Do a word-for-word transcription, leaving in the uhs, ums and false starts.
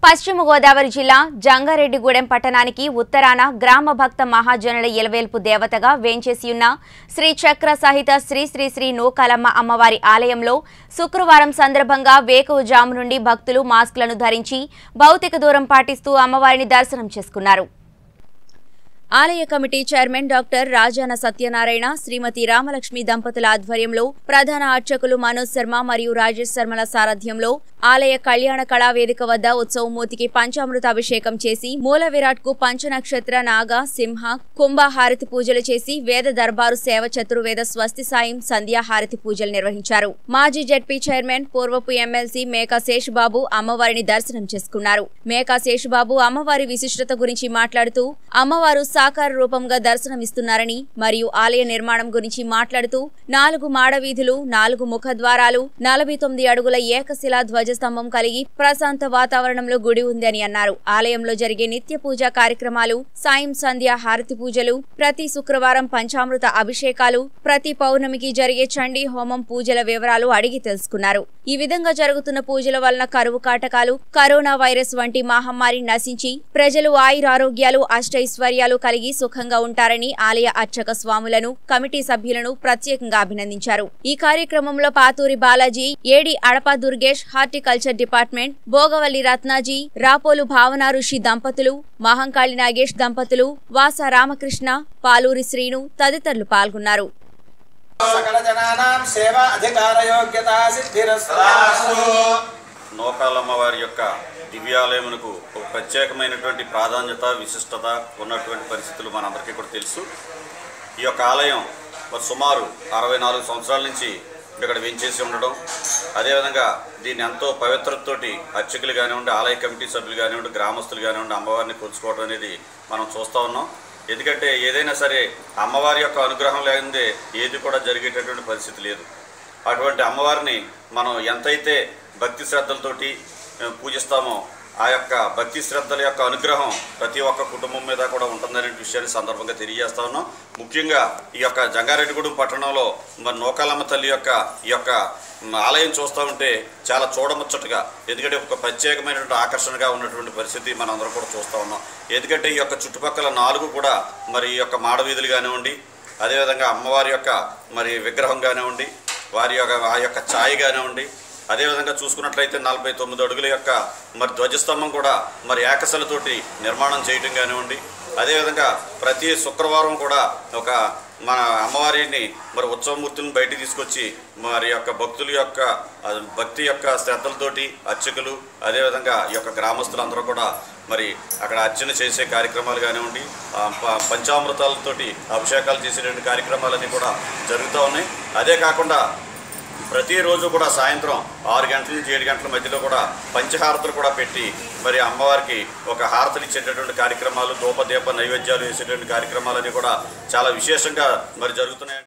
పశ్చిమ గోదావరి జిల్లా జంగారెడ్డిగూడెం పట్టణానికి ఉత్తరాన గ్రామ భక్త మహాజనుల ఇలవేల్పు దేవతగా వేంచేసియున్న శ్రీ చక్ర సహిత శ్రీ శ్రీ శ్రీ నూకాలమ్మ అమ్మవారి ఆలయంలో శుక్రవారం సందర్భంగా వేకువజాము నుండి భక్తులు మాస్కులను ధరించి భౌతిక దూరం పాటిస్తూ అమ్మవారిని దర్శనం చేసుకున్నారు. ఆలయ committee chairman doctor Rajana Satyanarayana, Shrimati Ramalakshmi దంపతుల ఆధ్వర్యంలో ప్రధాన అర్చకులు మనోజ్ శర్మ మరియు రాజేష్ శర్మల సారథ్యంలో ఆలయ కళ్యాణ కళా వేదిక వద్ద ఉత్సవమూర్తికి పంచామృత అభిషేకం చేసి మూల విరాట్ కు పంచనక్షత్ర నాగ సింహ కుంభ హారతి పూజలు చేసి వేద దర్బారు సేవ చతుర్వేద స్వస్తి సాయం సంధ్యా హారతి పూజలు నిర్వహించారు. మాజీ జెడ్పీ చైర్మన్ పూర్వపు ఎమ్మెల్సీ మేకా శేషబాబు అమ్మవారిని దర్శనం చేసుకున్నారు. మేకా శేషబాబు అమ్మవారి విశిష్టత గురించి మాట్లాడుతూ అమ్మవారు సాకార రూపంగా దర్శనమిస్తున్నారని మరియు ఆలయ నిర్మాణం గురించి మాట్లాడుతూ నాలుగు మాడవీధులు, నాలుగు ముఖద్వారాలు, నలభై తొమ్మిది అడుగుల ఏకశిలా ధ్వజస్తంభం కలిగి ప్రశాంత వాతావరణంలో గుడి ఉంది అని అన్నారు. ఆలయంలో జరిగే నిత్య పూజా కార్యక్రమాలు, సాయం సంధ్య హారతి పూజలు, ప్రతి శుక్రవారం పంచామృత అభిషేకాలు, ప్రతి పౌర్ణమికి జరిగే చండీ హోమం పూజల వివరాలు అడిగి తెలుసుకున్నారు. ఈ విధంగా జరుగుతున్న పూజల వలన కరువు కాటకాలు, కరోనా వైరస్ వంటి మహమ్మారి నశించి ప్రజలు ఆయురారోగ్యాలు, అష్టైశ్వర్యాలు కలిగి సుఖంగా ఉంటారని ఆలయ అర్చక స్వాములను, కమిటీ సభ్యులను ప్రత్యేకంగా అభినందించారు. ఈ కార్యక్రమంలో Pathuri Balaji, AD Adapa Durgesh, horticulture department, Bhogavalli Ratnaji, Rapolu Bhavana Rishi దంపతులు, మహంకాళి నాగేష్ దంపతులు, వాస రామకృష్ణ, పాలూరి శ్రీను తదితరులు పాల్గొన్నారు. నూకాలమ్మవారి యొక్క దివ్యాలయమునకు ఒక ప్రత్యేకమైనటువంటి ప్రాధాన్యత, విశిష్టత ఉన్నటువంటి పరిస్థితులు మనందరికీ కూడా తెలుసు. ఈ యొక్క ఆలయం సుమారు అరవై నాలుగు సంవత్సరాల నుంచి ఇక్కడ వెంచేసి ఉండడం, అదేవిధంగా దీన్ని ఎంతో పవిత్రతతోటి అర్చకులు కానివ్వండి, ఆలయ కమిటీ సభ్యులు కానివ్వండి, గ్రామస్తులు కానివ్వండి అమ్మవారిని కొలుచుకోవడం అనేది మనం చూస్తూ ఉన్నాం. ఎందుకంటే ఏదైనా సరే అమ్మవారి యొక్క అనుగ్రహం లేనిదే ఏది కూడా జరిగేటటువంటి పరిస్థితి లేదు. అటువంటి అమ్మవారిని మనం ఎంతైతే భక్తి శ్రద్ధలతోటి పూజిస్తామో ఆ యొక్క భక్తి శ్రద్ధల యొక్క అనుగ్రహం ప్రతి ఒక్క కుటుంబం మీద కూడా ఉంటుందనే విషయాన్ని సందర్భంగా తెలియజేస్తా ఉన్నాం. ముఖ్యంగా ఈ యొక్క జంగారెడ్డిగూడెం పట్టణంలో మరి నూకాలమ్మ తల్లి యొక్క ఈ యొక్క ఆలయం చూస్తూ ఉంటే చాలా చూడముచ్చటగా, ఎందుకంటే ఒక ప్రత్యేకమైనటువంటి ఆకర్షణగా ఉన్నటువంటి పరిస్థితి మనం అందరం కూడా చూస్తూ ఉన్నాం. ఎందుకంటే ఈ యొక్క చుట్టుపక్కల నాలుగు కూడా మరి ఈ యొక్క మాడవీధులు కానివ్వండి, అదేవిధంగా అమ్మవారి యొక్క మరి విగ్రహం కానివ్వండి, వారి యొక్క ఆ యొక్క ఛాయ్ కానివ్వండి, అదేవిధంగా చూసుకున్నట్లయితే నలభై తొమ్మిది అడుగుల యొక్క మరి ధ్వజస్తంభం కూడా మరి ఏకశలతోటి నిర్మాణం చేయటం కానివ్వండి, అదేవిధంగా ప్రతి శుక్రవారం కూడా ఒక మన అమ్మవారిని మరి ఉత్సవమూర్తులను బయటికి తీసుకొచ్చి మరి యొక్క భక్తుల యొక్క భక్తి యొక్క శ్రద్ధలతోటి అర్చకులు, అదేవిధంగా ఈ యొక్క గ్రామస్తులందరూ కూడా మరి అక్కడ అర్చన చేసే కార్యక్రమాలు కానివ్వండి, పంచామృతాలతోటి అభిషేకాలు చేసేటువంటి కార్యక్రమాలన్నీ కూడా జరుగుతూ ఉన్నాయి. అదే కాకుండా ప్రతిరోజు కూడా సాయంత్రం ఆరు గంటల నుంచి ఏడు గంటల మధ్యలో కూడా పంచహారతులు కూడా పెట్టి మరి అమ్మవారికి ఒక హారతులు ఇచ్చేటటువంటి కార్యక్రమాలు, ధూపదీప నైవేద్యాలు వేసేటువంటి కార్యక్రమాలన్నీ కూడా చాలా విశేషంగా మరి జరుగుతున్నాయి.